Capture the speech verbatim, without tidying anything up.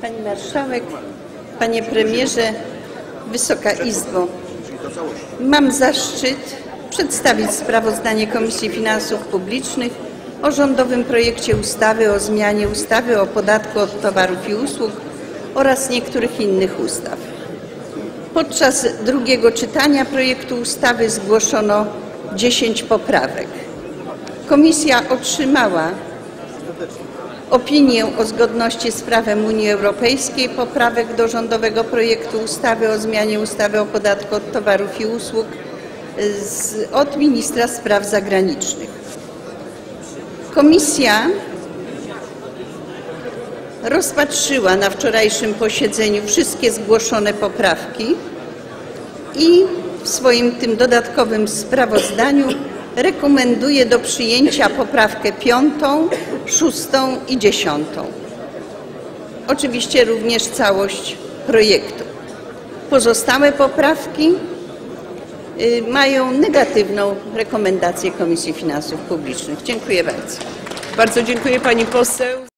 Pani Marszałek, Panie Premierze, Wysoka Izbo. Mam zaszczyt przedstawić sprawozdanie Komisji Finansów Publicznych o rządowym projekcie ustawy o zmianie ustawy o podatku od towarów i usług oraz niektórych innych ustaw. Podczas drugiego czytania projektu ustawy zgłoszono dziesięć poprawek. Komisja otrzymała opinię o zgodności z prawem Unii Europejskiej poprawek do rządowego projektu ustawy o zmianie ustawy o podatku od towarów i usług z, od ministra spraw zagranicznych. Komisja rozpatrzyła na wczorajszym posiedzeniu wszystkie zgłoszone poprawki i w swoim tym dodatkowym sprawozdaniu rekomenduje do przyjęcia poprawkę piątą, szóstą i dziesiątą. Oczywiście również całość projektu. Pozostałe poprawki y, mają negatywną rekomendację Komisji Finansów Publicznych. Dziękuję bardzo. Bardzo dziękuję pani poseł.